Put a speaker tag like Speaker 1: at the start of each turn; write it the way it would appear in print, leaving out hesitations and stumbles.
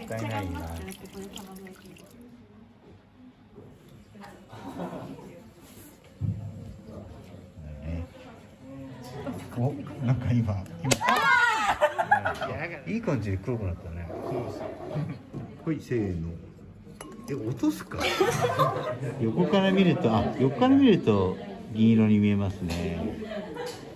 Speaker 1: ったいないな。お、なんか今いい感じで黒くなったね。
Speaker 2: はい、せーの。落とすか。
Speaker 1: 横から見ると、横から見ると銀色に見えますね。